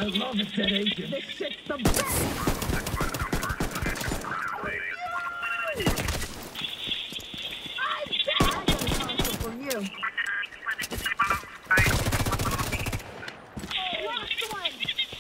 I love it, that agent. This shit's the best! I'm dead! I got a console from you. Lost one!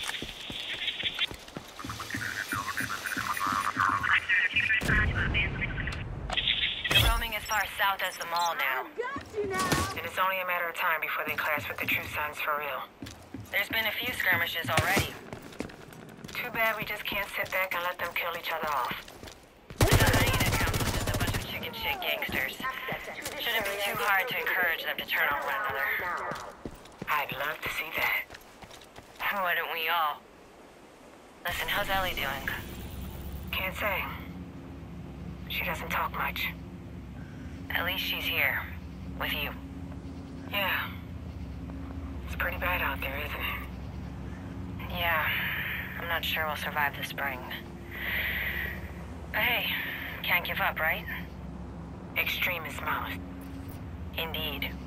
They're roaming as far south as the mall now. I got you now! And it's only a matter of time before they clash with the true sons for real. There's been a few skirmishes already. Too bad we just can't sit back and let them kill each other off. The hyena council is just a bunch of chicken shit gangsters. Shouldn't be too hard to encourage them to turn on one another. I'd love to see that. Wouldn't we all? Listen, how's Ellie doing? Can't say. She doesn't talk much. At least she's here. With you. Yeah. It's pretty bad out there, isn't it? Yeah. I'm not sure we'll survive the spring. But hey, can't give up, right? Extremist mouth. Indeed.